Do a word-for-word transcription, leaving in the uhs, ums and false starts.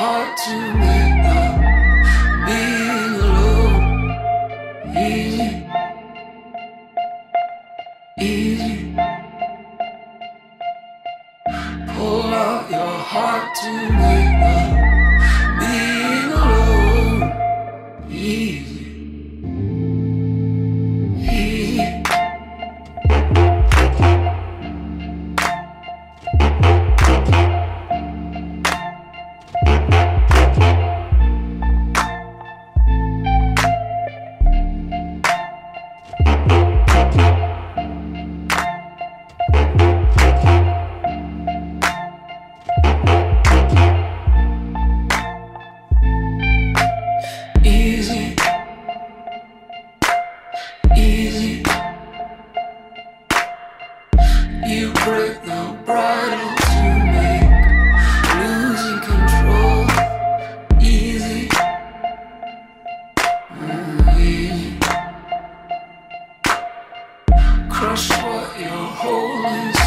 heart to make now being alone easy, easy. Pull out your heart to make now being alone easy, easy. Easy, easy. You break the bridle to make losing control easy, mm, easy. Crush what you're holding.